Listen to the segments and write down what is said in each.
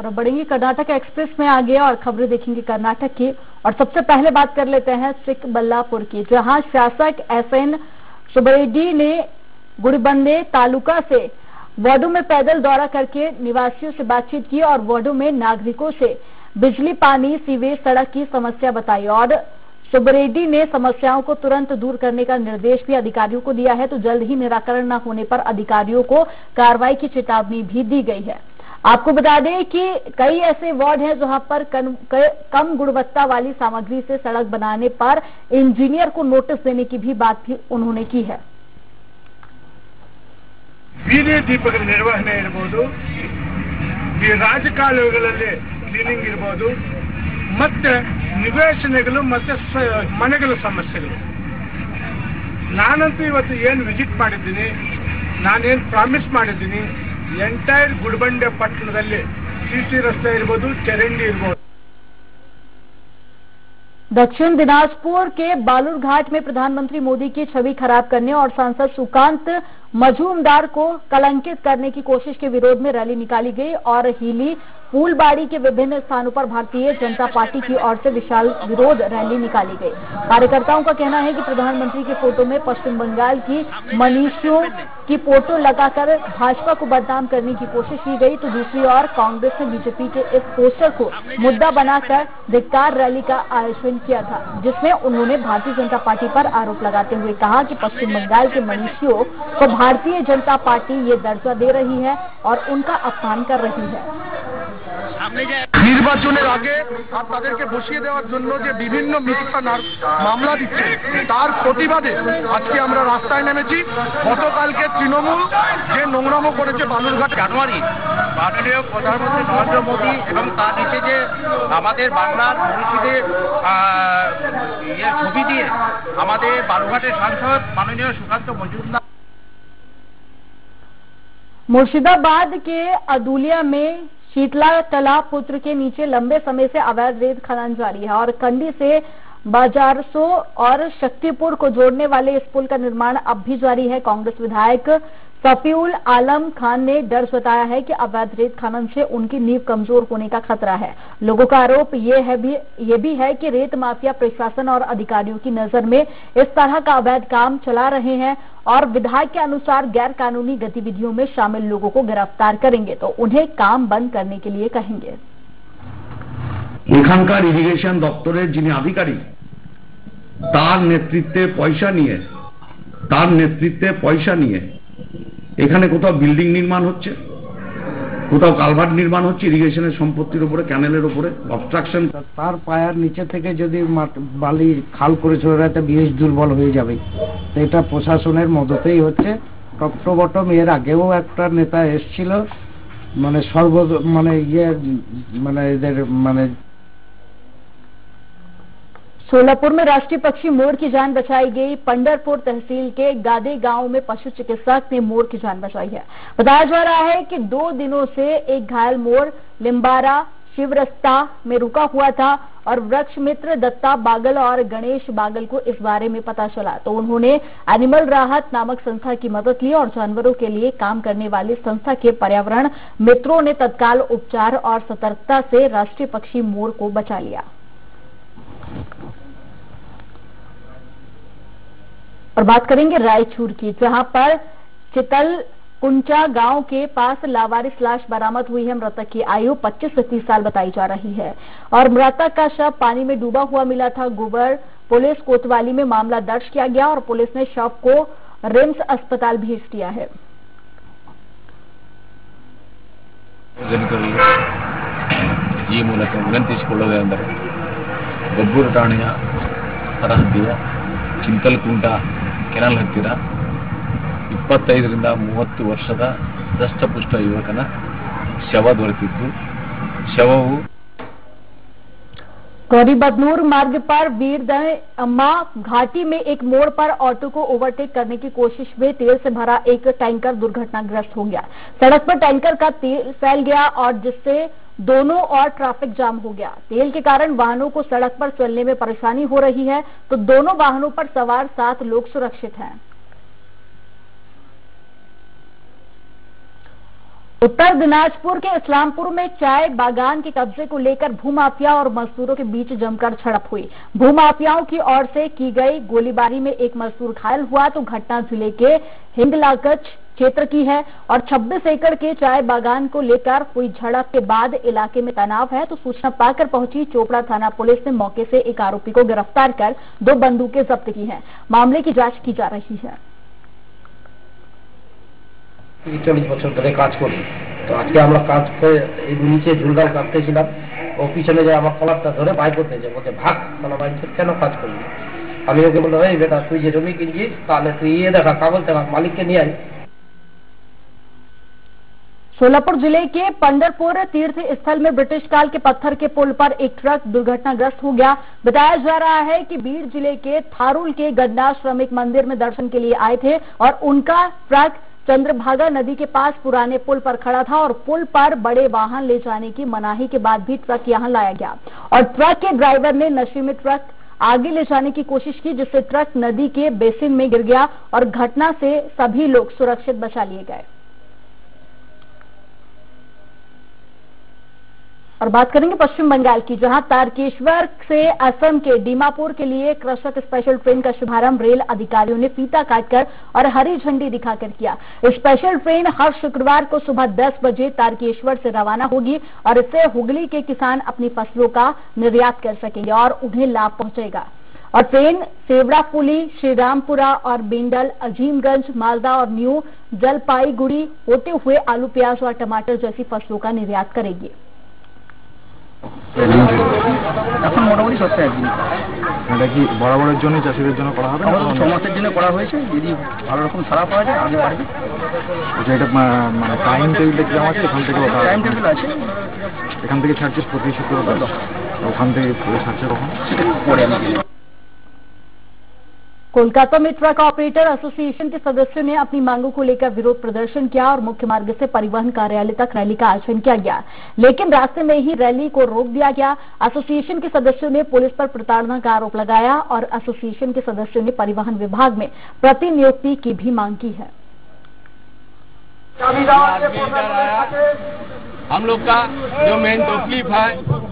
तरफ बढ़ेंगे। कर्नाटक एक्सप्रेस में आगे और खबरें देखेंगे कर्नाटक की। और सबसे पहले बात कर लेते हैं चिकबल्लापुर की, जहां शासक एसएन सुब्बरेड्डी ने गुड़िबंदे तालुका से वार्डों में पैदल दौरा करके निवासियों से बातचीत की और वार्डों में नागरिकों से बिजली, पानी, सीवेज, सड़क की समस्या बताई। और सुब्बरेड्डी ने समस्याओं को तुरंत दूर करने का निर्देश भी अधिकारियों को दिया है, तो जल्द ही निराकरण न होने पर अधिकारियों को कार्रवाई की चेतावनी भी दी गई है। आपको बता दें कि कई ऐसे वार्ड हैं जहां पर कम गुणवत्ता वाली सामग्री से सड़क बनाने पर इंजीनियर को नोटिस देने की भी बात भी उन्होंने की है। ಬೀದಿ ದೀಪಗಳ ನಿರ್ವಹಣೆ ಇರಬಹುದು, ಈ ರಾಜಕಾಲುವೆಗಳಲ್ಲಿ ಕ್ಲೀನಿಂಗ್ ಇರಬಹುದು, ಮತ್ತೆ ನಿವೇಶನಗಳು ಮತ್ತೆ ಮನೆಗಳ ಸಮಸ್ಯೆಗಳು. ನಾನಂತೂ ಇವತ್ತು ಏನು ವಿಸಿಟ್ ಮಾಡಿದ್ದೀನಿ, ನಾನೇನು ಪ್ರಾಮಿಸ್ ಮಾಡಿದ್ದೀನಿ, ಎಂಟೈರ್ ಗುಡಿಬಂಡೆ ಪಟ್ಟಣದಲ್ಲಿ ಸಿಸಿ ರಸ್ತೆ ಇರಬಹುದು, ಚರಂಡಿ ಇರಬಹುದು। दक्षिण दिनाजपुर के बालूरघाट में प्रधानमंत्री मोदी की छवि खराब करने और सांसद सुकांत मजूमदार को कलंकित करने की कोशिश के विरोध में रैली निकाली गई और हिली फूलबाड़ी के विभिन्न स्थानों पर भारतीय जनता पार्टी की ओर से विशाल विरोध रैली निकाली गई। कार्यकर्ताओं का कहना है कि प्रधानमंत्री के फोटो में पश्चिम बंगाल की मनीषियों की फोटो लगाकर भाजपा को बदनाम करने की कोशिश की गई, तो दूसरी ओर कांग्रेस ने बीजेपी के इस पोस्टर को मुद्दा बनाकर धिक्कार रैली का आयोजन किया था, जिसमें उन्होंने भारतीय जनता पार्टी पर आरोप लगाते हुए कहा कि पश्चिम बंगाल के मनीषियों को भारतीय जनता पार्टी ये दर्जा दे रही है और उनका अपमान कर रही है। নির্বাচনের আগে আর তাদেরকে বসিয়ে দেওয়ার জন্য যে বিভিন্ন মিথ্যা মামলা দিচ্ছে, তার প্রতিবাদে আজকে আমরা রাস্তায় নেমেছি। গতকালকে তৃণমূল যে নোংরামো করেছে বালুরঘাট, জানুয়ারি মাননীয় প্রধানমন্ত্রী নরেন্দ্র মোদী এবং তার নিচে যে আমাদের বাংলার মনীষীদের ছবি দিয়ে আমাদের বালুরঘাটের সাংসদ মাননীয় সুকান্ত মজুমদার। मुर्शिदाबाद के अदुलिया में शीतला तालाब पुत्र के नीचे लंबे समय से अवैध रेत खनन जारी है और कंडी से बाजारसो और शक्तिपुर को जोड़ने वाले इस पुल का निर्माण अब भी जारी है। कांग्रेस विधायक सफीउल आलम खान ने डर जताया है कि अवैध रेत खनन से उनकी नींव कमजोर होने का खतरा है। लोगों का आरोप ये भी है कि रेत माफिया प्रशासन और अधिकारियों की नजर में इस तरह का अवैध काम चला रहे हैं और विधायक के अनुसार गैर कानूनी गतिविधियों में शामिल लोगों को गिरफ्तार करेंगे तो उन्हें काम बंद करने के लिए कहेंगे। এখানকার ইরিগেশন দপ্তরের যিনি আধিকারিক তার নেতৃত্বে পয়সা নিয়ে এখানে কোথাও বিল্ডিং নির্মাণ হচ্ছে, কোথাও কালভার্ট নির্মাণ হচ্ছে ইরিগেশনের সম্পত্তির উপরে, ক্যানেলের উপরে অবস্ট্রাকশন। তার পায়ের নিচে থেকে যদি বালি খাল করে চলে যায় তো বিএস দুর্বল হয়ে যাবে। এটা প্রশাসনের মদতেই হচ্ছে। টপ টু বটম এর আগেও একটা নেতা এসেছিল, सोलापुर में राष्ट्रीय पक्षी मोर की जान बचाई गई। पंडरपुर तहसील के गादे गांव में पशु चिकित्सक ने मोर की जान बचाई है। बताया जा रहा है कि 2 दिनों से एक घायल मोर लिम्बारा शिवरस्ता में रुका हुआ था और वृक्ष मित्र दत्ता बागल और गणेश बागल को इस बारे में पता चला तो उन्होंने एनिमल राहत नामक संस्था की मदद ली और जानवरों के लिए काम करने वाली संस्था के पर्यावरण मित्रों ने तत्काल उपचार और सतर्कता से राष्ट्रीय पक्षी मोर को बचा लिया। और बात करेंगे रायचूर की, जहां पर चितल कुंचा गांव के पास लावारिस लाश बरामद हुई है। मृतक की आयु 25 से 30 साल बताई जा रही है और मृतक का शव पानी में डूबा हुआ मिला था। गोबर पुलिस कोतवाली में मामला दर्ज किया गया और पुलिस ने शव को रिम्स अस्पताल भेज दिया है। ಈ ಮೂಲಕ ವಿನಂತಿಸಿಕೊಳ್ಳುವುದೆಂದರೆ ಗೊಬ್ಬೂರು ಠಾಣೆಯ ಹೊರಹದ್ದಿಯ ಚಿಂತಲ್ಕುಂಟ ಕೆನಾಲ್ ಹತ್ತಿರ 25 ರಿಂದ 30 ವರ್ಷದ ದಷ್ಟಪುಷ್ಟ ಯುವಕನ ಶವ ದೊರೆತಿದ್ದು ಶವವು गौरीबदनूर मार्ग पर वीरदय अम्मा घाटी में एक मोड़ पर ऑटो को ओवरटेक करने की कोशिश में तेल से भरा एक टैंकर दुर्घटनाग्रस्त हो गया। सड़क पर टैंकर का तेल फैल गया और जिससे दोनों ओर ट्रैफिक जाम हो गया। तेल के कारण वाहनों को सड़क पर चलने में परेशानी हो रही है तो दोनों वाहनों पर सवार 7 लोग सुरक्षित हैं। उत्तर दिनाजपुर के इस्लामपुर में चाय बागान के कब्जे को लेकर भूमाफिया और मजदूरों के बीच जमकर झड़प हुई। भूमाफियाओं की ओर से की गई गोलीबारी में एक मजदूर घायल हुआ तो घटना जिले के हिंगलाकच क्षेत्र की है और 26 एकड़ के चाय बागान को लेकर हुई झड़प के बाद इलाके में तनाव है। तो सूचना पाकर पहुंची चोपड़ा थाना पुलिस ने मौके से एक आरोपी को गिरफ्तार कर 2 बंदूकें जब्त की हैं। मामले की जांच की जा रही है। 40 বছর ধরে কাজ করি, তো আজকে আমরা কাজ করে এই নিচে ঝুলগাল কাটতেছিলাম, ও পিছনে যে আমার কলারটা ধরে বাইক করতে যে বলছে ভাগ, তাহলে বাইক কেন কাজ করবি? আমি ওকে বললাম এই বেটা তুই যে জমি কিনছিস তাহলে তুই দেখা কাগজ দেখা মালিককে নিয়ে আয়। सोलापुर जिले के पंडरपुर तीर्थ स्थल में ब्रिटिश काल के पत्थर के पुल पर एक ट्रक दुर्घटनाग्रस्त हो गया। बताया जा रहा है कि बीड़ जिले के थारूल के गन्ना श्रमिक मंदिर में दर्शन के लिए आए थे और उनका ट्रक चंद्रभागा नदी के पास पुराने पुल पर खड़ा था और पुल पर बड़े वाहन ले जाने की मनाही के बाद भी ट्रक यहां लाया गया और ट्रक के ड्राइवर ने नशे में ट्रक आगे ले जाने की कोशिश की, जिससे ट्रक नदी के बेसिन में गिर गया और घटना से सभी लोग सुरक्षित बचा लिए गए। और बात करेंगे पश्चिम बंगाल की, जहां तारकेश्वर से असम के दीमापुर के लिए कृषक स्पेशल ट्रेन का शुभारंभ रेल अधिकारियों ने फीता काटकर और हरी झंडी दिखाकर किया। स्पेशल ट्रेन हर शुक्रवार को सुबह 10 बजे तारकेश्वर से रवाना होगी और इससे हुगली के किसान अपनी फसलों का निर्यात कर सकेंगे और उन्हें लाभ पहुंचेगा। और ट्रेन सेवड़ापुली, श्रीरामपुरा और बिंडल, अजीमगंज, मालदा और न्यू जलपाईगुड़ी होते हुए आलू, प्याज और टमाटर जैसी फसलों का निर्यात करेगी। এখন মোটামুটি সস্তা একদিন। এটা কি বরাবরের জন্য চাষিদের জন্য করা হবে? আমাদের 6 মাসের জন্য করা হয়েছে, যদি ভালো রকম সারা পাওয়া যায় আগে বাড়বে। আচ্ছা, এটা মানে টাইম টেবিলটা কি আছে? এখান থেকে টাইম টেবিল আছে, এখান থেকে ছাড়ছে প্রতি শুক্রবার, ওখান থেকে ছাড়ছে কখন? পরে আমি कोलकाता में ट्रक ऑपरेटर एसोसिएशन के सदस्यों ने अपनी मांगों को लेकर विरोध प्रदर्शन किया और मुख्य मार्ग से परिवहन कार्यालय तक रैली का आयोजन किया गया, लेकिन रास्ते में ही रैली को रोक दिया गया। एसोसिएशन के सदस्यों ने पुलिस पर प्रताड़ना का आरोप लगाया और एसोसिएशन के सदस्यों ने परिवहन विभाग में प्रतिनियुक्ति की भी मांग की है। हम लोग का जो मेन तकलीफ है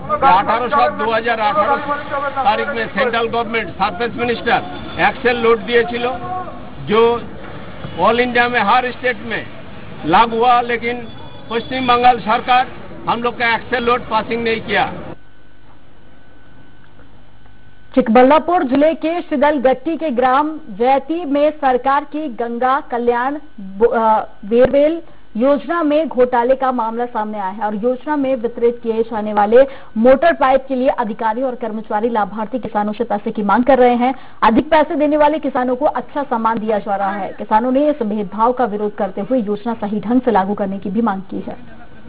2018 तारीख में central government surface minister axle load दिए छिलो, जो ऑल इंडिया में हर स्टेट में लागू हुआ, लेकिन पश्चिम बंगाल सरकार हम लोग का एक्सेल लोड पासिंग नहीं किया। चिकबल्लापुर जिले के शिदलगट्टी के ग्राम जैती में सरकार की गंगा कल्याण वेरवेल योजना में घोटाले का मामला सामने आया है और योजना में वितरित किए जाने वाले मोटर पाइप के लिए अधिकारी और कर्मचारी लाभार्थी किसानों से पैसे की मांग कर रहे हैं। अधिक पैसे देने वाले किसानों को अच्छा सामान दिया जा रहा है। किसानों ने इस भेदभाव का विरोध करते हुए योजना सही ढंग से लागू करने की भी मांग की है।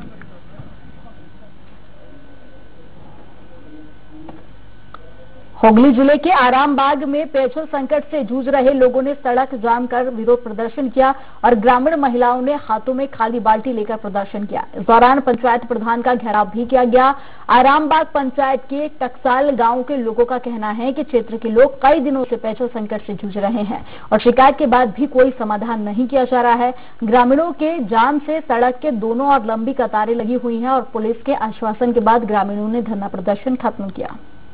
हुगली जिले के आरामबाग में पेयजल संकट से जूझ रहे लोगों ने सड़क जाम कर विरोध प्रदर्शन किया और ग्रामीण महिलाओं ने हाथों में खाली बाल्टी लेकर प्रदर्शन किया। इस दौरान पंचायत प्रधान का घेराव भी किया गया। आरामबाग पंचायत के टकसाल गांव के लोगों का कहना है कि क्षेत्र के लोग कई दिनों से पेयजल संकट से जूझ रहे हैं और शिकायत के बाद भी कोई समाधान नहीं किया जा रहा है। ग्रामीणों के जाम से सड़क के दोनों ओर लंबी कतारें लगी हुई हैं और पुलिस के आश्वासन के बाद ग्रामीणों ने धरना प्रदर्शन खत्म किया।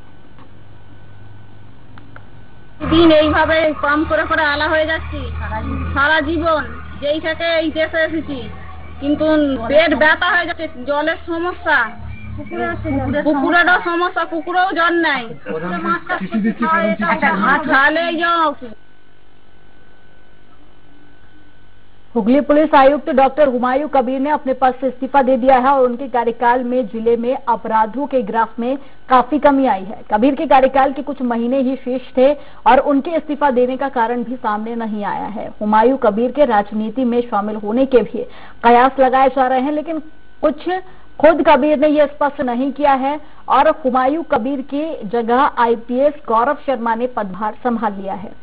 दिन এইভাবে কম করে করে আলা হয়ে যাচ্ছি সারা জীবন, যেই থেকে এই দেশে এসেছি, কিন্তু পেট ব্যথা হয়ে যাচ্ছে, জলের সমস্যা, পুকুরেরও সমস্যা, পুকুরেও জল নাই, খালে যাও। हुगली पुलिस आयुक्त डॉक्टर हुमायूं कबीर ने अपने पद से इस्तीफा दे दिया है और उनके कार्यकाल में जिले में अपराधों के ग्राफ में काफी कमी आई है। कबीर के कार्यकाल के कुछ महीने ही शेष थे और उनके इस्तीफा देने का कारण भी सामने नहीं आया है। हुमायूं कबीर के राजनीति में शामिल होने के भी कयास लगाए जा रहे हैं, लेकिन खुद कबीर ने यह स्पष्ट नहीं किया है और हुमायूं कबीर की जगह आईपीएस गौरव शर्मा ने पदभार संभाल लिया है।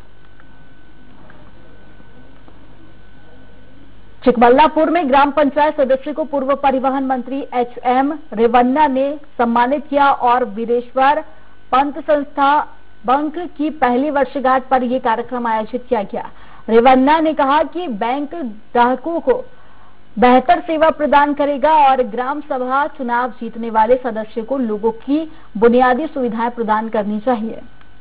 चिकबल्लापुर में ग्राम पंचायत सदस्य को पूर्व परिवहन मंत्री एचएम रेवन्ना ने सम्मानित किया और वीरेश्वर पंत संस्था बैंक की पहली वर्षगांठ पर यह कार्यक्रम आयोजित किया गया। रेवन्ना ने कहा कि बैंक ग्राहकों को बेहतर सेवा प्रदान करेगा और ग्राम सभा चुनाव जीतने वाले सदस्य को लोगों की बुनियादी सुविधाएं प्रदान करनी चाहिए।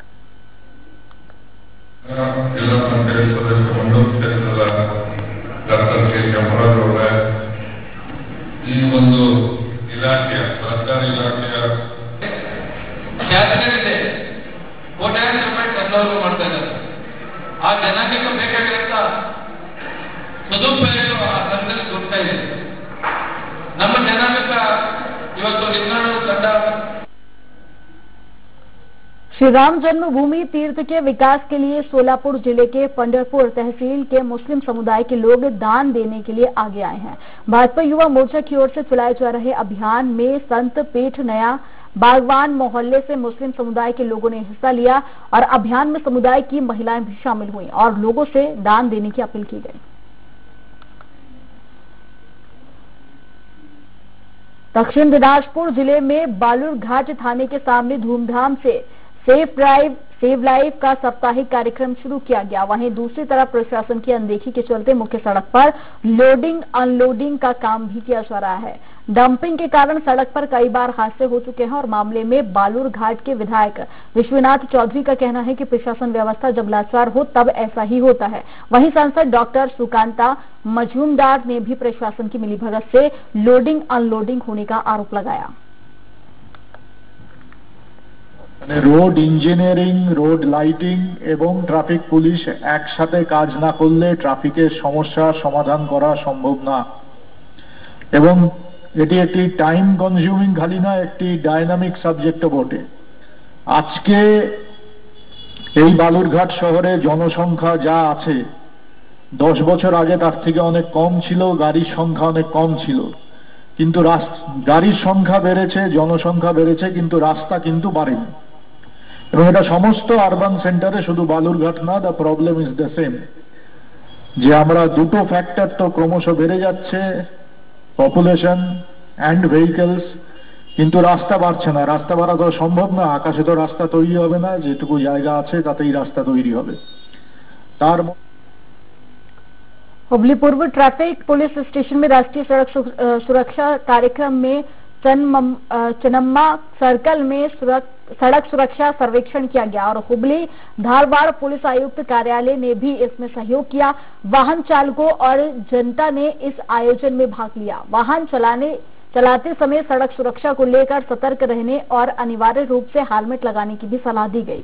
जिला पंचायत सदस्य मंडल क्षेत्ರದ ಡಾಕ್ಟರ್ ಕೆ ಕೆಂಪರಾಜ್ ಅವರೇ, ಈ ಒಂದು ಇಲಾಖೆಯ ಸರ್ಕಾರಿ ಇಲಾಖೆಯ ಶಾಸಕರಿದೆ ಕೋಟ್ಯಾಂತರ ರೂಪಾಯಿ ಟರ್ನೋವರ್ ಮಾಡ್ತಾ ಇದ್ದಾರೆ. ಆ ಜನಾಂಗಕ್ಕೆ ಬೇಕಾಗಿರುವಂತ ಸದುಪಯೋಗ ಆ ಸಂಘದಲ್ಲಿ ಕೊಡ್ತಾ ಇದೆ. ನಮ್ಮ ಜನಾಂಗಕ್ಕ ಇವತ್ತು ನಿಂತ್ಕೊಂಡು ತಂಡ श्री राम जन्मभूमि तीर्थ के विकास के लिए सोलापुर जिले के पंढरपुर तहसील के मुस्लिम समुदाय के लोग दान देने के लिए आगे आए हैं। भाजपा युवा मोर्चा की ओर से चलाए जा रहे अभियान में संत पीठ नया बागवान मोहल्ले से मुस्लिम समुदाय के लोगों ने हिस्सा लिया और अभियान में समुदाय की महिलाएं भी शामिल हुई और लोगों से दान देने की अपील की गई। दक्षिण दिनाजपुर जिले में बालूर घाट थाने के सामने धूमधाम से सेफ ड्राइव सेव लाइफ का साप्ताहिक कार्यक्रम शुरू किया गया। वहीं दूसरी तरफ प्रशासन की अनदेखी के चलते मुख्य सड़क पर लोडिंग अनलोडिंग का काम भी किया जा रहा है। डंपिंग के कारण सड़क पर कई बार हादसे हो चुके हैं और मामले में बालूर घाट के विधायक विश्वनाथ चौधरी का कहना है कि प्रशासन व्यवस्था जब लाचार हो तब ऐसा ही होता है। वहीं सांसद डॉक्टर सुकांता मजूमदार ने भी प्रशासन की मिलीभगत से लोडिंग अनलोडिंग होने का आरोप लगाया। रोड इंजिनियरिंग, रोड लाइटिंग एवं ट्रैफिक पुलिस एकसाथे काज ना करले ट्रैफिकेर समस्या समाधान करा सम्भव ना एवं एटी एकटी टाइम कन्ज्यूमिंग खाली ना एकटी डायनामिक सब्जेक्ट बटे। आजके এই বালুরঘাট শহরে জনসংখ্যা যা আছে 10 বছর আগে তার থেকে অনেক কম ছিল, গাড়ির সংখ্যা অনেক কম ছিল, কিন্তু গাড়ির সংখ্যা বেড়েছে, জনসংখ্যা বেড়েছে, কিন্তু রাস্তা কিন্তু বাড়েনি। এবং এটা সমস্ত আরবান সেন্টারে, শুধু বালুরঘাট না, the problem is the same, যে আমরা দুটো ফ্যাক্টর তো ক্রমশ বেড়ে যাচ্ছে, পপুলেশন অ্যান্ড ভেহিকলস, কিন্তু রাস্তা বাড়ছে না। রাস্তা বাড়া তো সম্ভব না, আকাশে তো রাস্তা তৈরি হবে না, যেটুকু জায়গা আছে তাতেই রাস্তা তৈরি হবে। তার हुबली पूर्व ट्रैफिक पुलिस स्टेशन में राष्ट्रीय सड़क सुरक्षा कार्यक्रम में चनम्मा सर्कल में सड़क सुरक्षा सर्वेक्षण किया गया और हुबली धारवाड़ पुलिस आयुक्त कार्यालय ने भी इसमें सहयोग किया। वाहन चालकों और जनता ने इस आयोजन में भाग लिया। वाहन चलाते समय सड़क सुरक्षा को लेकर सतर्क रहने और अनिवार्य रूप से हेलमेट लगाने की भी सलाह दी गई।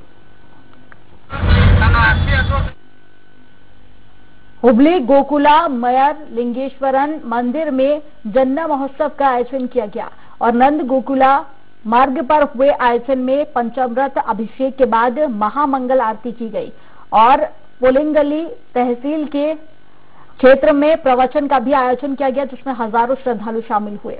हुबली गोकुला मयर लिंगेश्वरन मंदिर में जन्ना महोत्सव का आयोजन किया गया और नंद गोकुला मार्ग पर हुए आयोजन में पंचामृत अभिषेक के बाद महामंगल आरती की गई और पुलिंगली तहसील के क्षेत्र में प्रवचन का भी आयोजन किया गया, जिसमें हजारों श्रद्धालु शामिल हुए।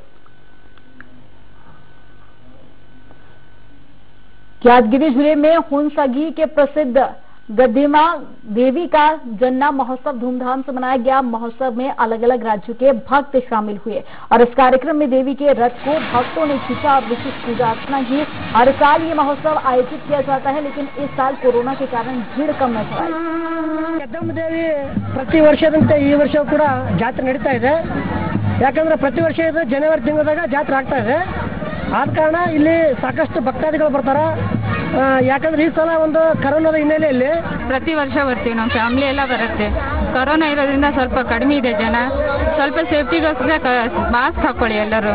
यादगिरी जिले में हुनसगी के प्रसिद्ध गद्दीमा देवी का जन्ना महोत्सव धूमधाम से मनाया गया। महोत्सव में अलग अलग राज्यों के भक्त शामिल हुए और इस कार्यक्रम में देवी के रथ को भक्तों ने खींचा और विशिष्ट पूजा अर्चना की। हर साल ये महोत्सव आयोजित किया जाता है, लेकिन इस साल कोरोना के कारण भीड़ कम नजर आई। गद्दम्मा देवी प्रति वर्षದಂತೆ ಈ ವರ್ಷ ಕೂಡ ಜಾತ್ರೆ ನಡೀತಾ ಇದೆ। ಯಾಕಂದ್ರೆ ಪ್ರತಿ ವರ್ಷ ಇದು ಜನವರಿ ತಿಂಗಳದಾಗ ಜಾತ್ರೆ ಆಗ್ತಾ ಇದೆ। ಆದ ಕಾರಣ ಇಲ್ಲಿ ಸಾಕಷ್ಟು ಭಕ್ತಾದಿಗಳು ಬರ್ತಾರೆ। ಯಾಕಂದ್ರೆ ಈ ಸಲ ಒಂದು ಕರೋನಾದ ಹಿನ್ನೆಲೆಯಲ್ಲಿ ಪ್ರತಿ ವರ್ಷ ಬರ್ತೀವಿ, ನಮ್ಮ ಫ್ಯಾಮಿಲಿ ಎಲ್ಲ ಬರುತ್ತೆ। ಕರೋನಾ ಇರೋದ್ರಿಂದ ಸ್ವಲ್ಪ ಕಡಿಮೆ ಇದೆ ಜನ, ಸ್ವಲ್ಪ ಸೇಫ್ಟಿಗೋಸ್ಕರ ಮಾಸ್ಕ್ ಹಾಕೊಳ್ಳಿ ಎಲ್ಲರೂ।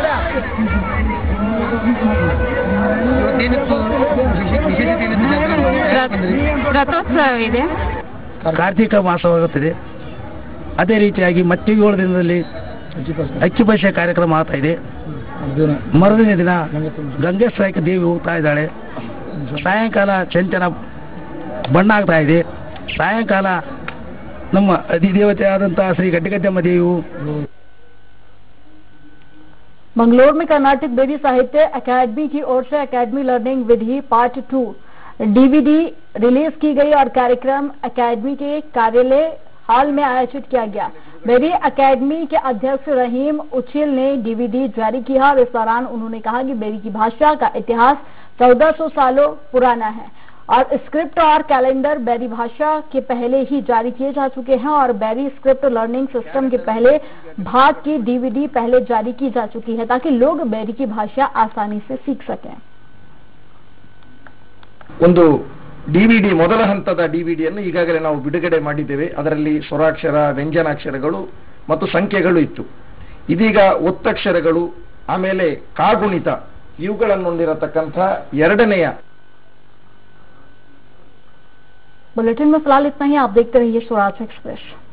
ರಥೋತ್ಸವ ಇದೆ, ಕಾರ್ತಿಕ ಮಾಸವಾಗುತ್ತದೆ। ಅದೇ ರೀತಿಯಾಗಿ ಮತ್ತೆ 7 ದಿನದಲ್ಲಿ ಅಕ್ಕಿಭಾಷೆ ಕಾರ್ಯಕ್ರಮ ಆಗ್ತಾ ಇದೆ। ಮರುದಿನ ದಿನ ಗಂಗೇಶ್ವರಕ್ಕೆ ದೇವಿ ಹೋಗ್ತಾ ಇದ್ದಾಳೆ। ಸಾಯಂಕಾಲ ಚಂಚನ ಬಣ್ಣ ಆಗ್ತಾ ಇದೆ। ಸಾಯಂಕಾಲ ನಮ್ಮ ಅಧಿದೇವತೆ ಆದಂತಹ ಶ್ರೀ ಗಡ್ಡಗದ್ದಮ್ಮ ದೇವಿಯು। मंगलोर में कर्नाटक देवी साहित्य अकादमी की ओर से अकादमी लर्निंग विधि पार्ट 2 डीवीडी रिलीज की गई और कार्यक्रम अकादमी के कार्यालय हॉल में आयोजित किया गया। बेरी अकादमी के अध्यक्ष रहीम उचिल ने डीवीडी जारी किया और इस दौरान उन्होंने कहा कि बेरी की भाषा का इतिहास 1400 सालों पुराना है। और स्क्रिप्ट और कैलेंडर बैरी भाषा के पहले ही जारी किए जा चुके हैं और बैरी स्क्रिप्ट लर्निंग सिस्टम के पहले भाग की डीवीडी पहले जारी की जा चुकी है ताकि लोग बैरी की भाषा आसानी से सीख सकें। ಒಂದು ಡಿವಿಡಿ ಮೊದಲ ಹಂತದ ಡಿವಿಡಿಯನ್ನು ಈಗಾಗಲೇ ನಾವು ಬಿಡುಗಡೆ ಮಾಡಿದ್ದೇವೆ. ಅದರಲ್ಲಿ ಸ್ವರಾಕ್ಷರ, ವ್ಯಂಜನಾಕ್ಷರಗಳು ಮತ್ತು ಸಂಖ್ಯೆಗಳು ಇತ್ತು. ಇದೀಗ ಒತ್ತಕ್ಷರಗಳು ಆಮೇಲೆ ಕಾಗುಣಿತ ಇವುಗಳನ್ನು ಹೊಂದಿರತಕ್ಕಂಥ ಎರಡನೆಯ बुलेटिन में फिलहाल इतना ही। आप देखते रहिए स्वराज एक्सप्रेस।